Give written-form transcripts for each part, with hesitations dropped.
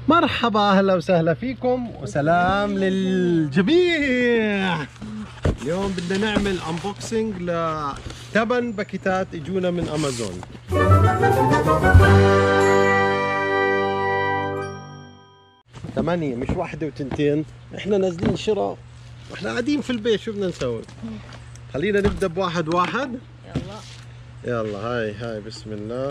مرحبا، اهلا وسهلا فيكم وسلام للجميع. اليوم بدنا نعمل انبوكسنج ل8 باكيتات اجونا من امازون. ثمانية مش واحدة وتنتين، احنا نازلين شراء واحنا قاعدين في البيت، شو بدنا نسوي؟ خلينا نبدا بواحد واحد. يلا هاي بسم الله.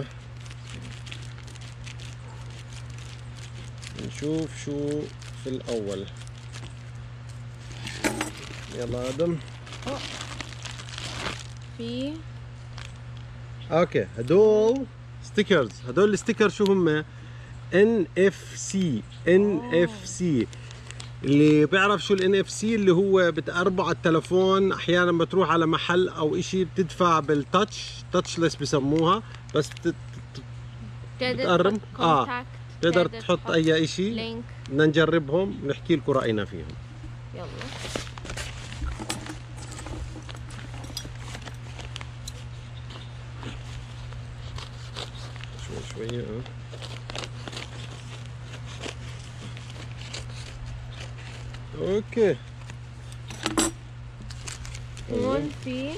نشوف شو في الأول. يلا آدم. في اوكي، هدول ستيكرز. هدول الستيكر شو هم؟ NFC. اللي بيعرف شو NFC اللي هو بتقربه على التلفون. احيانا بتروح على محل او اشي بتدفع تاتشلس بسموها، بس بتقرب تقدر تحط اي اشي. بدنا نجربهم ونحكي لكم راينا فيهم. يلا شوية. اوكي. هون في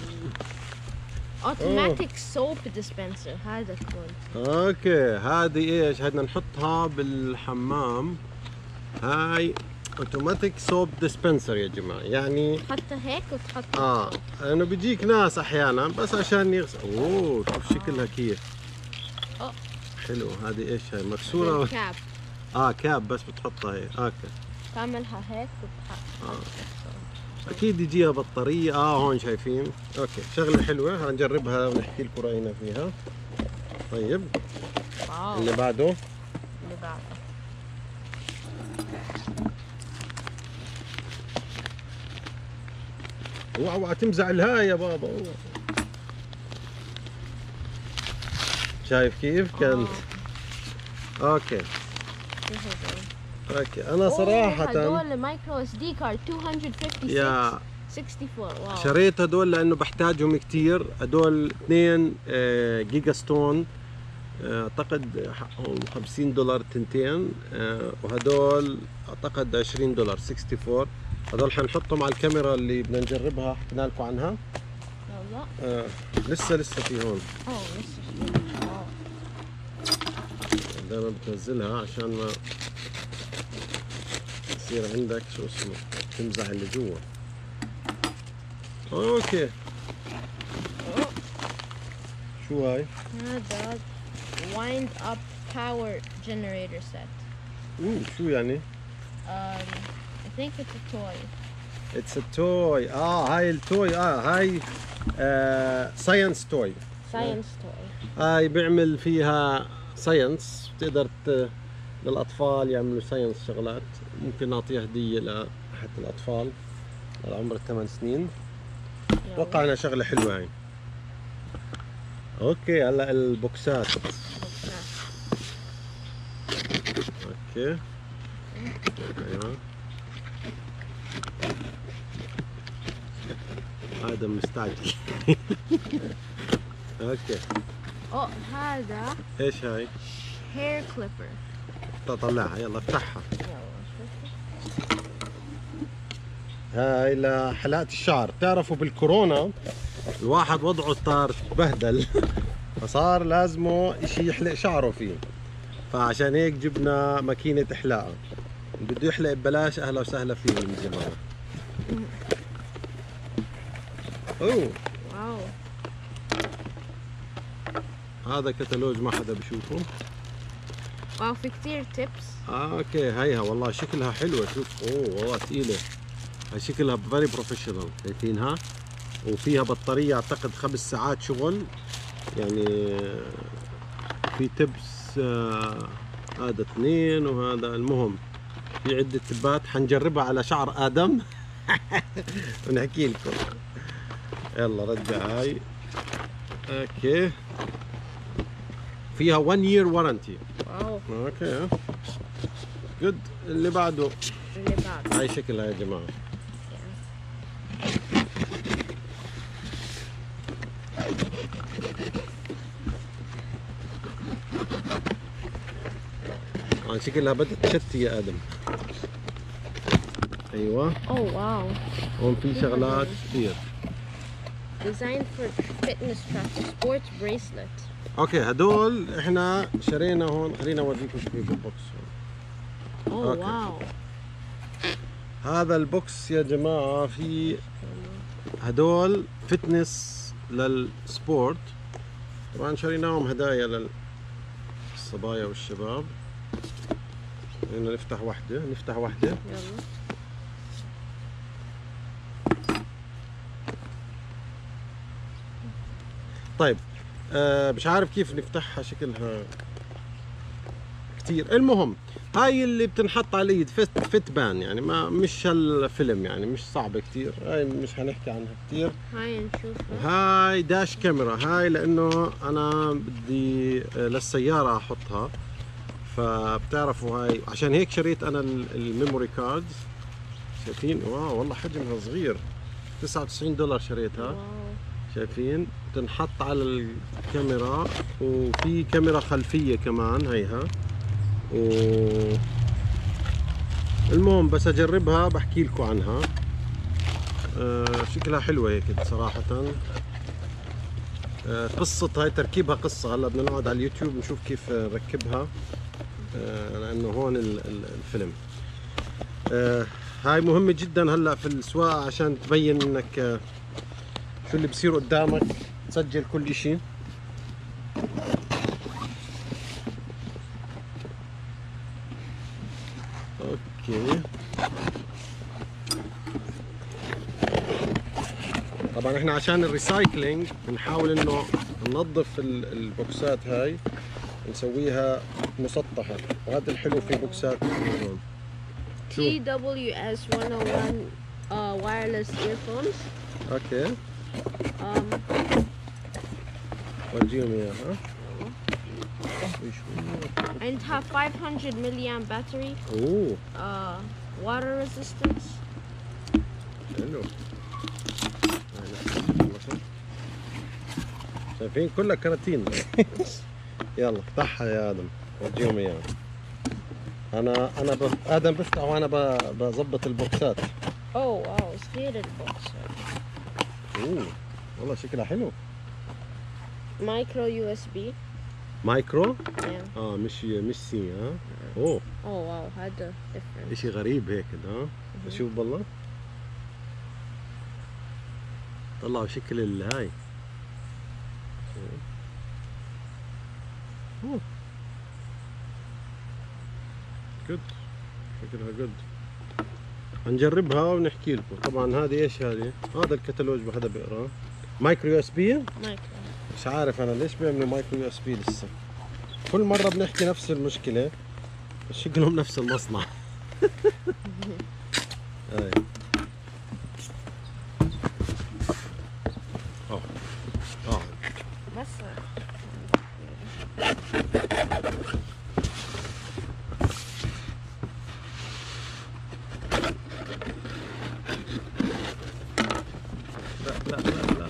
اوتوماتيك سوب ديسبنسر. هذا كون. اوكي، هذه ايش؟ بدنا نحطها بالحمام. هاي اوتوماتيك سوب ديسبنسر يا جماعه، يعني تحطها هيك وتحط لانه بيجيك ناس احيانا بس عشان يغسل. اوه شوف شكلها كيف حلو. هذه ايش هاي؟ مكسوره؟ كاب. كاب، بس بتحطها هي. اوكي، تعملها هيك وتحط. اكيد يجيها بطاريه. هون شايفين. اوكي، شغله حلوه، هنجربها ونحكي لكم راينا فيها. طيب اللي بعده. اوعى تمزع الهاي يا بابا. شايف كيف كانت؟ اوكي انا صراحه هدول مايكرو اس دي كارد 256 64. واو. شريت هدول لانه بحتاجهم كثير. هدول 2 جيجا ستون، اعتقد حقهم $50 تنتين، وهدول اعتقد $20 64. هدول حنحطهم على الكاميرا اللي بدنا نجربها، حكينا لكم عنها. يلا. لسه في هون. لسه. دائما بتنزلها عشان ما يصير عندك شو اسمه تمزح اللي جوا. اوكي. شو هاي؟ هذا wind up power generator set. شو يعني؟ I think it's a toy. It's a toy. هاي التوي. هاي ساينس توي. هاي بيعمل فيها ساينس، بتقدر للأطفال يعملوا ساينس شغلات. ممكن نعطيها هدية لأحد الأطفال على عمر 8 سنين. أتوقع إنها شغلة حلوة هاي. أوكي، هلا البوكسات. أوكي. أيوه. هذا مستعجل. اوكي. هذا ايش هاي؟ هير كليبر. طلعها، يلا افتحها. هاي لحلقة الشعر. بتعرفوا بالكورونا الواحد وضعه صار تبهدل فصار لازمه اشي يحلق شعره فيه، فعشان هيك جبنا ماكينة احلاقة. اللي بده يحلق ببلاش اهلا وسهلا فيهم يا جماعة. واو، هذا كتالوج ما حدا بشوفه. واو، في كتير تيبس. اوكي، هيها والله شكلها حلوة. شوف، والله ثقيلة. هاي شكلها فيري بروفيشنال، شايفينها؟ وفيها بطارية اعتقد 5 ساعات شغل، يعني في تبس. هذا 2 وهذا. المهم في عدة تبات حنجربها على شعر آدم ونحكي لكم. يلا رجع هاي. اوكي، فيها 1 year warranty. واو. اوكي جود. اللي بعده. هاي شكلها يا جماعة. شكلها بدت تشتي يا ادم. ايوه. Oh wow. هون في شغلات كثير. Designed for fitness tracker sports bracelet. اوكي هدول احنا شرينا هون. خلينا اوريكم شو في بالبوكس. Oh أوكي. wow. هذا البوكس يا جماعة في هدول فتنس للسبورت. طبعا شريناهم هدايا للصبايا والشباب. خلينا نفتح واحدة. يلا. طيب مش عارف كيف نفتحها، شكلها كتير. المهم هاي اللي بتنحط على الايد فت بان يعني، ما مش هالفيلم يعني، مش صعبة كتير. هاي مش هنحكي عنها كتير. هاي نشوفها. هاي داش كاميرا. هاي لانه انا بدي للسيارة احطها، فبتعرفوا هاي عشان هيك شريت انا الميموري كاردز. شايفين؟ واو والله حجمها صغير. $99 شريتها. واو. شايفين؟ تنحط على الكاميرا، وفي كاميرا خلفية كمان هيها. المهم بس اجربها بحكي لكم عنها. شكلها حلوة هيك صراحة. قصة هاي تركيبها قصة. هلا بدنا نقعد على اليوتيوب نشوف كيف نركبها، لانه هون الفيلم. هاي مهمة جدا هلا في السواقة عشان تبين انك شو اللي بصير قدامك، تسجل كل اشي. اوكي طبعا احنا عشان الريسايكلينج بنحاول انه ننظف البوكسات هاي، نسويها مسطحة. وهذا الحلو في بوكسات هون. TWS 101 wireless earphones. اوكي ورجيهم اياها. عندها 500 milliamp battery. اوه water resistance. حلو. شايفين كلها كراتين. يلا افتحها يا ادم ورجيهم اياها. ادم بفتح وانا بظبط البوكسات. اوه واو صغير البوكس. اوه والله شكلها حلو. مايكرو USB. مايكرو؟ yeah. مش سي. اوه واو هذا different. اشي غريب هيك. شوف بالله طلعوا شكل هاي. جود. شكلها جود. هنجربها ونحكي لكم. طبعا هذه ايش هذه؟ هذا الكتالوج ما حدا بيقراه. مايكرو يو اس بي؟ مايكرو. مش عارف انا ليش بيعملوا مايكرو يو اس بي لسه. كل مرة بنحكي نفس المشكلة بس شكلهم نفس المصنع. هاي. بس لا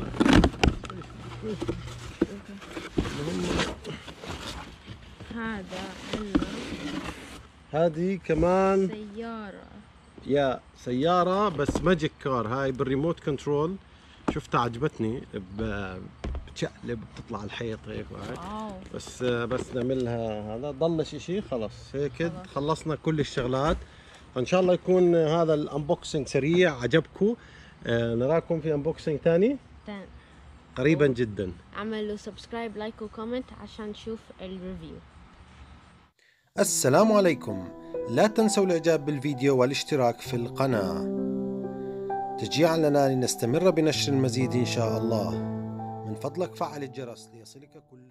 هذا عندنا هذه كمان سيارة. سيارة بس ماجيك كار. هاي بالريموت كنترول. شفتها عجبتني. بتشقلب بتطلع الحيط هيك. بس نعملها. هذا ضلش اشي. خلص هيك خلصنا كل الشغلات. فان شاء الله يكون هذا الانبوكسنج سريع عجبكم. نراكم في انبوكسنج ثاني قريبا جدا. اعملوا سبسكرايب لايك وكومنت عشان نشوف الريفيو. السلام عليكم. لا تنسوا الاعجاب بالفيديو والاشتراك في القناة تشجيعا لنا لنستمر بنشر المزيد ان شاء الله. من فضلك فعل الجرس ليصلك كل